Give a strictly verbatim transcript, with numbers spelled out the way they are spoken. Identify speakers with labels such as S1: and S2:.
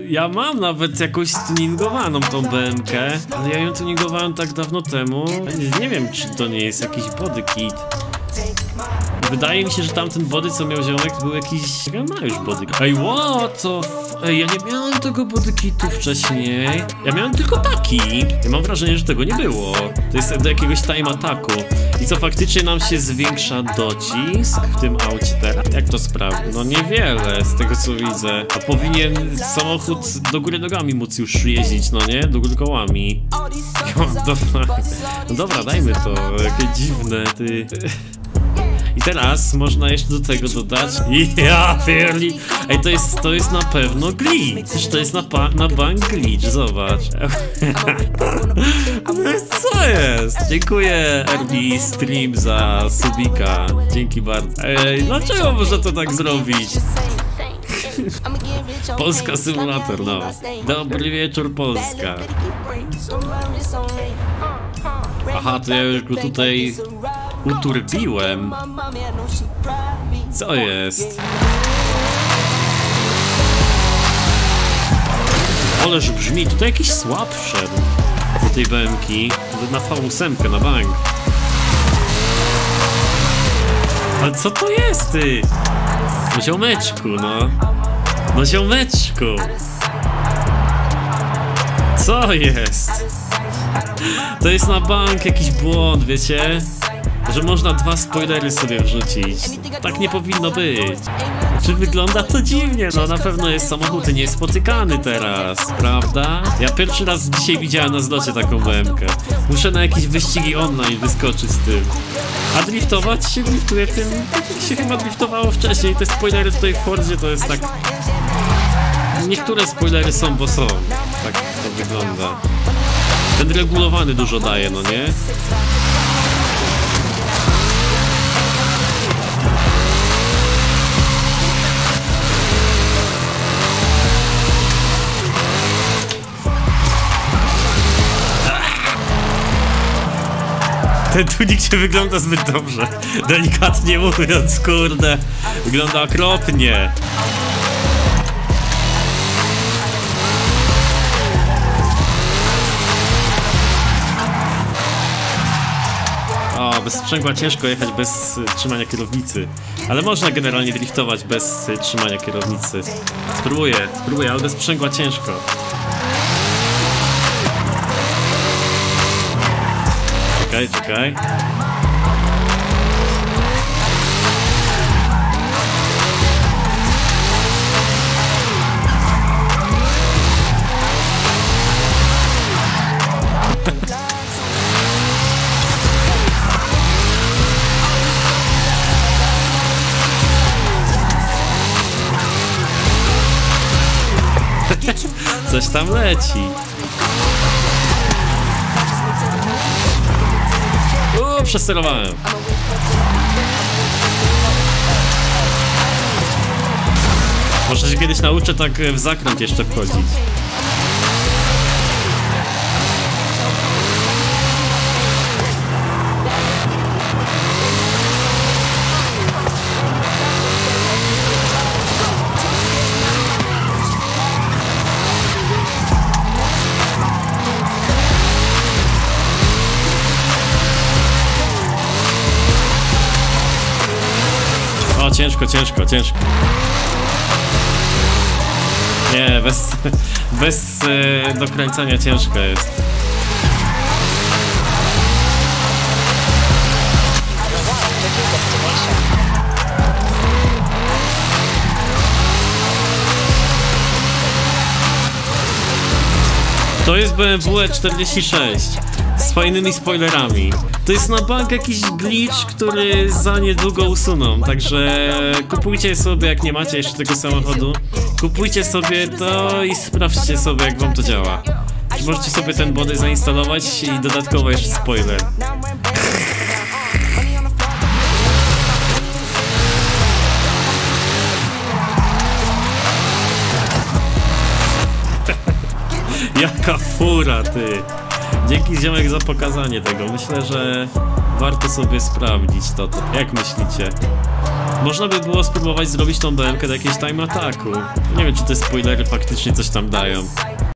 S1: Ja mam nawet jakąś tuningowaną tą B M K, ale ja ją tuningowałem tak dawno temu. Nie, nie wiem, czy to nie jest jakiś body kit. Wydaje mi się, że tamten body, co miał ziomek, był jakiś... Ja ma już body kit. Ej, what the f... Ej, ja nie miałem tego body kitu wcześniej. Ja miałem tylko taki. Ja mam wrażenie, że tego nie było. To jest do jakiegoś time attacku. I co, faktycznie nam się zwiększa docisk w tym aucie teraz? Jak to sprawdzi? No niewiele, z tego co widzę. A powinien samochód do góry nogami móc już jeździć, no nie? Do góry kołami. No, dobra. No dobra, dajmy to. Jakie dziwne, ty... I teraz można jeszcze do tego dodać. Ja pierli. Ej, to jest, to jest na pewno glitch. To jest na, na bank glitch, zobacz. Co jest? Dziękuję R B Stream za subika. Dzięki bardzo. Ej, dlaczego można to tak zrobić? Polska symulator, no. Dobry wieczór, Polska. Aha, to ja już go tutaj uturbiłem. Co jest? Ależ brzmi, tutaj jakiś słab wszedł do tej B M ki. Na V osiem, na bank. Ale co to jest, ty? No ziomeczku, no. No ziomeczku. Co jest? To jest na bank jakiś błąd, wiecie? Że można dwa spoilery sobie wrzucić. Tak nie powinno być. Czy wygląda to dziwnie? No na pewno jest samochód niespotykany teraz, prawda? Ja pierwszy raz dzisiaj widziałem na zlocie taką B M kę. Muszę na jakieś wyścigi online wyskoczyć z tym. A driftować się driftuje tym, tak się chyba driftowało wcześniej. Te spoilery tutaj w Fordzie to jest tak... Niektóre spoilery są, bo są. Tak to wygląda. Ten regulowany dużo daje, no nie? Ten tunik nie wygląda zbyt dobrze. Delikatnie mówiąc, kurde. Wygląda okropnie. O, bez sprzęgła ciężko jechać bez y, trzymania kierownicy. Ale można generalnie driftować bez y, trzymania kierownicy. Spróbuję, spróbuję, ale bez sprzęgła ciężko. Czekaj, czekaj. Coś tam leci. O, przesterowałem. Może się kiedyś nauczę tak w zakręt jeszcze wchodzić. O, ciężko, ciężko, ciężko. Nie, bez, bez e, dokręcania ciężko jest. To jest B M W E czterdzieści sześć z fajnymi spoilerami. To jest na bank jakiś glitch, który za niedługo usuną, także kupujcie sobie, jak nie macie jeszcze tego samochodu, kupujcie sobie to i sprawdźcie sobie, jak wam to działa. Możecie sobie ten body zainstalować i dodatkowo jeszcze spoiler. Jaka fura, ty! Dzięki, ziomek, za pokazanie tego. Myślę, że warto sobie sprawdzić to, to. Jak myślicie? Można by było spróbować zrobić tą B M K do jakiegoś time ataku. Nie wiem, czy te spoilery faktycznie coś tam dają.